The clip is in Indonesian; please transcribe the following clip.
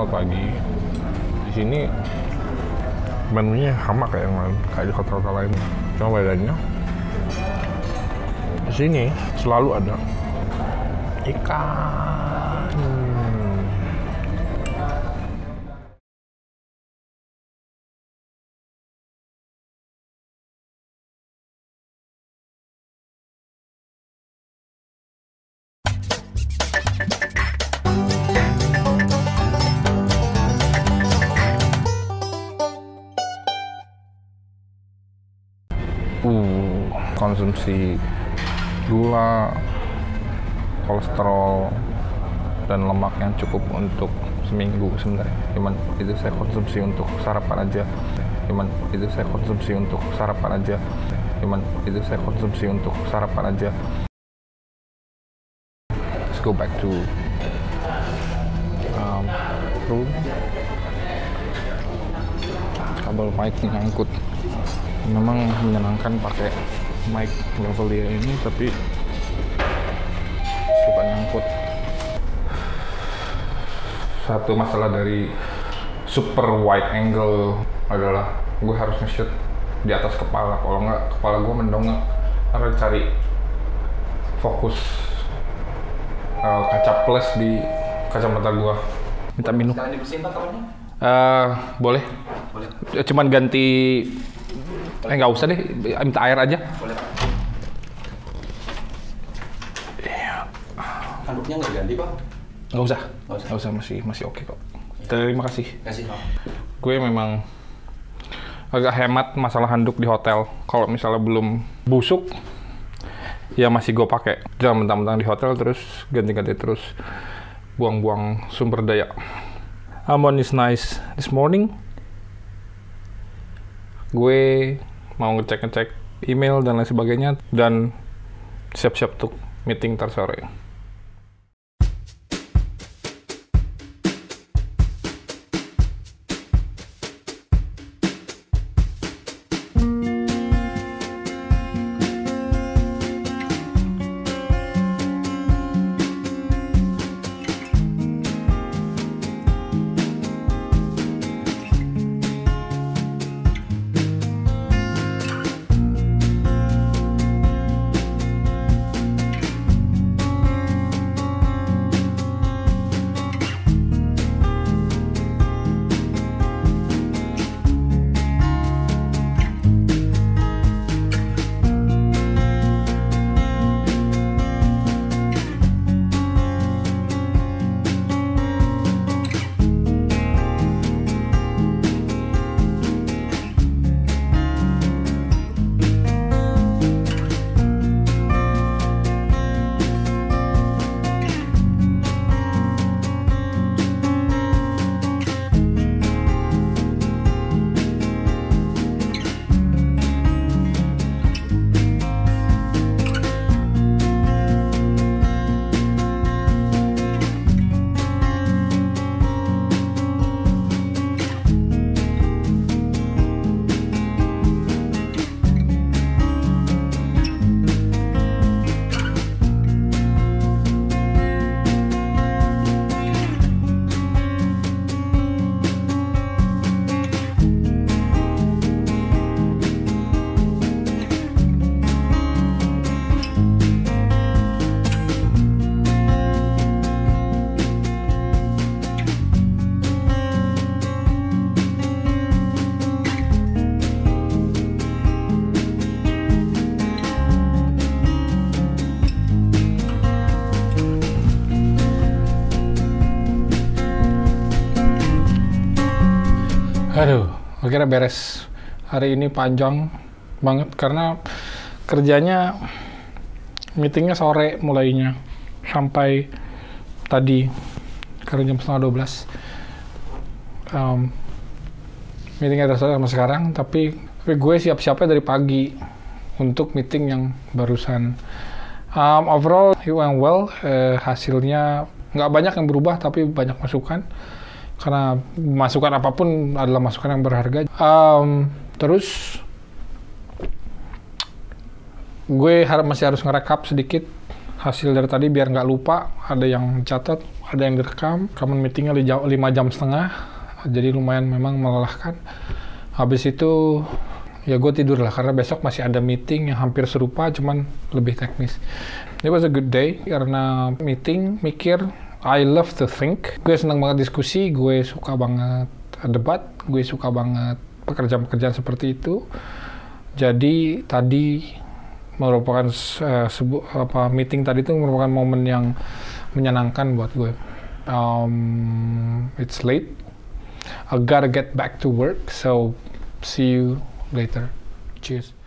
pagi. Di sini menunya sama kayak yang lain, kayak di hotel-hotel lain. Cuma bedanya di sini selalu ada ikan. Konsumsi gula, kolesterol, dan lemak yang cukup untuk seminggu sebenarnya. Cuman itu saya konsumsi untuk sarapan aja. Cuman itu saya konsumsi untuk sarapan aja. Cuman itu saya konsumsi untuk sarapan aja. Let's go back to room. Kabel mic nyangkut. Memang menyenangkan pakai mic Lavalier ini, tapi suka nyangkut. Satu masalah dari super wide angle adalah gue harus nge-shoot di atas kepala. Kalau nggak, kepala gue mendongak. Harus cari fokus kaca plus di kacamata gue. Minta minum. Sekarang dibersihin Pak kamarnya? Boleh. Boleh. Cuman ganti. Nggak usah deh, minta air aja. Boleh Pak. Handuknya nggak ganti Pak? Nggak usah. Nggak usah. Masih oke kok. Terima kasih. Kasih Pak. Gue memang agak hemat masalah handuk di hotel. Kalau misalnya belum busuk, ya masih gue pakai. Jangan mentang-mentang di hotel terus ganti-ganti terus, buang-buang sumber daya. Amon is nice this morning. Gue mau ngecek email dan lain sebagainya, dan siap-siap untuk meeting ntar sore. Aduh, akhirnya beres. Hari ini panjang banget karena kerjanya meetingnya sore mulainya sampai tadi karena jam 11:30. Meetingnya ada sama sekarang, tapi gue siap-siapnya dari pagi untuk meeting yang barusan. Overall it went well. Hasilnya nggak banyak yang berubah, tapi banyak masukan. Karena masukan apapun adalah masukan yang berharga. Terus gue masih harus ngerekap sedikit hasil dari tadi biar nggak lupa. Ada yang catat, ada yang direkam, rekaman meetingnya 5 jam setengah, jadi lumayan memang melelahkan. Habis itu ya gue tidur lah, karena besok masih ada meeting yang hampir serupa, cuman lebih teknis. It was a good day, karena meeting, mikir, I love to think. Gue senang banget diskusi, gue suka banget debat, gue suka banget pekerjaan-pekerjaan seperti itu. Jadi tadi merupakan meeting tadi itu merupakan momen yang menyenangkan buat gue. It's late. I gotta get back to work, so see you later. Cheers.